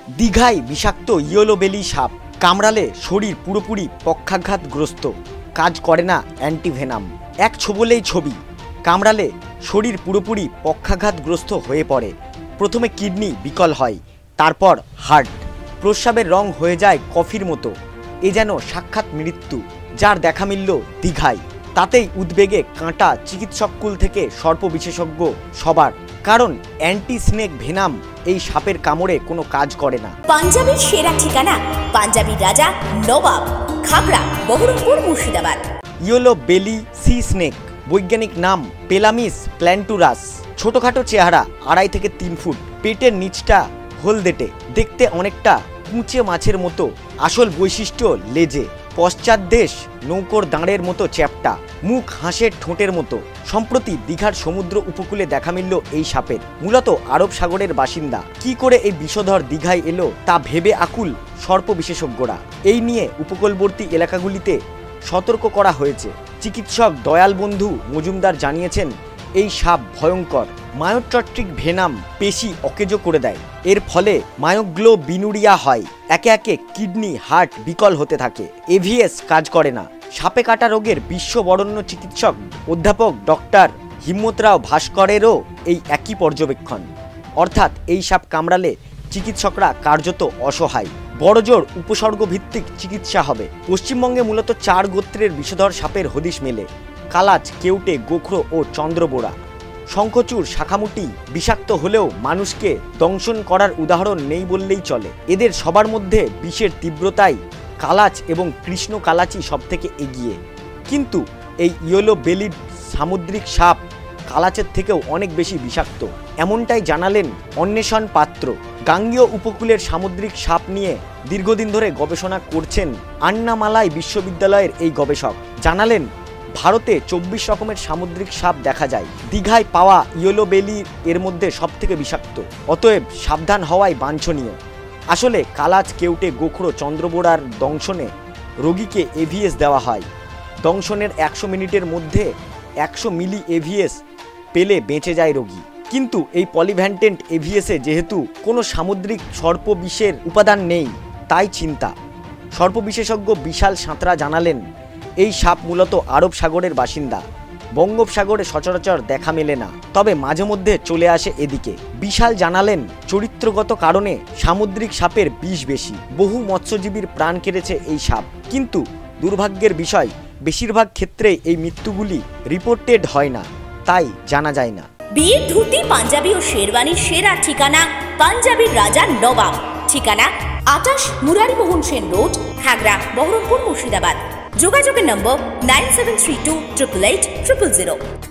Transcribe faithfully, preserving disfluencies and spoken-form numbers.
দীঘায় বিষাক্ত ইয়েলো বেলি সাপ কামড়ালে শরীর পুরোপুরি পক্ষাঘাতগ্রস্ত, কাজ করে না অ্যান্টিভেনাম। এক ছোবলেই ছবি, কামড়ালে শরীর পুরোপুরি পক্ষাঘাতগ্রস্ত হয়ে পড়ে। প্রথমে কিডনি বিকল হয়, তারপর হার্ট। প্রস্রাবের রং হয়ে যায় কফির মতো। এ যেন সাক্ষাৎ মৃত্যু, যার দেখা মিলল দীঘায়। তাতেই উদ্বেগে কাঁটা চিকিৎসককুল থেকে সর্প বিশেষজ্ঞ সবার, কারণ অ্যান্টি স্নেক ভেনাম এই সাপের কামড়ে কোনো কাজ করে না। পাঞ্জাবের সেরা ঠিকানা পাঞ্জাবির Raja Nawab, Khagra, Baharampur, Murshidabad. Yellow belly sea snake, বৈজ্ঞানিক নাম পেলামিস প্ল্যান্টুরাস। ছোটখাটো চেহারা, আড়াই থেকে তিন ফুট। পেটের নিচটা হলদেটে, দেখতে অনেকটা কুঁচে মাছের মতো। আসল বৈশিষ্ট্য লেজে। পশ্চাৎ দেশ নৌকোর দাঁড়ের মতো চ্যাপ্টা, মুখ হাঁসের ঠোঁটের মতো। সম্প্রতি দীঘার সমুদ্র উপকূলে দেখা মিলল এই সাপের। মূলত আরব সাগরের বাসিন্দা। কি করে এই বিষধর দীঘায় এলো তা ভেবে আকুল সর্প বিশেষজ্ঞরা। এই নিয়ে উপকূলবর্তী এলাকাগুলিতে সতর্ক করা হয়েছে। চিকিৎসক দয়াল বন্ধু মজুমদার জানিয়েছেন, এই সাপ ভয়ঙ্কর। মায়োট্রটিক ভেনাম পেশি অকেজো করে দেয়। এর ফলে মায়োগ্লোবিনুরিয়া হয়। একে একে কিডনি, হার্ট বিকল হতে থাকে। এভিএস কাজ করে না। সাপে কাটা রোগের বিশ্ববরেণ্য চিকিৎসক অধ্যাপক ডক্টর হিম্মতরাও ভাস্করেরও এই একই পর্যবেক্ষণ। অর্থাৎ এই সাপ কামড়ালে চিকিৎসকরা কার্যত অসহায়। বড়জোর উপসর্গ ভিত্তিক চিকিৎসা হবে। পশ্চিমবঙ্গে মূলত চার গোত্রের বিষধর সাপের হদিশ মেলে: কালাচ, কেউটে, গোখরো ও চন্দ্রবোড়া। শঙ্খচূড়, শাখামুটি বিষাক্ত হলেও মানুষকে দংশন করার উদাহরণ নেই বললেই চলে। এদের সবার মধ্যে বিষের তীব্রতায় কালাচ এবং কৃষ্ণ কালাচি সবথেকে এগিয়ে। কিন্তু এই ইয়েলো বেলিড সামুদ্রিক সাপ কালাচের থেকেও অনেক বেশি বিষাক্ত, এমনটাই জানালেন অন্বেষণ পাত্র। গাঙ্গেয় উপকূলের সামুদ্রিক সাপ নিয়ে দীর্ঘদিন ধরে গবেষণা করছেন আন্নামালাই বিশ্ববিদ্যালয়ের এই গবেষক। জানালেন, ভারতে চব্বিশ রকমের সামুদ্রিক সাপ দেখা যায়। দীঘায় পাওয়া ইয়েলো বেলি এর মধ্যে সবথেকে বিষাক্ত। অতএব সাবধান হওয়াই বাঞ্ছনীয়। আসলে কালাচ, কেউটে, গোখরো, চন্দ্রবোড়ার দংশনে রোগীকে এভিএস দেওয়া হয়। দংশনের একশো মিনিটের মধ্যে একশো মিলি এভিএস পেলে বেঁচে যায় রোগী। কিন্তু এই পলিভ্যান্টেন্ট এভিএসে যেহেতু কোনো সামুদ্রিক সর্প বিষের উপাদান নেই, তাই চিন্তা। সর্প বিশেষজ্ঞ বিশাল সাঁতরা জানালেন, এই সাপ মূলত আরব সাগরের বাসিন্দা। বঙ্গোপসাগরে সচরাচর দেখা মেলে না, তবে মাঝে মধ্যে চলে আসে এদিকে। বিশাল জানালেন, চরিত্রগত কারণে সামুদ্রিক সাপের বিষ বেশি। বহু মৎস্যজীবীর প্রাণ কেড়েছে এই সাপ। কিন্তু দুর্ভাগ্যের বিষয়, বেশিরভাগ ক্ষেত্রে এই মৃত্যুগুলি রিপোর্টেড হয় না, তাই জানা যায় না। বিয়ের ধুতি, পাঞ্জাবি ও শেরওয়ানির সেরা ঠিকানা পাঞ্জাবির রাজা নবাব। ঠিকানা আটাশ মুরারি মোহন সেন রোড, খাগড়া, বহরমপুর, মুর্শিদাবাদ। যোগাযোগের নম্বর nine seven three two triple eight triple zero.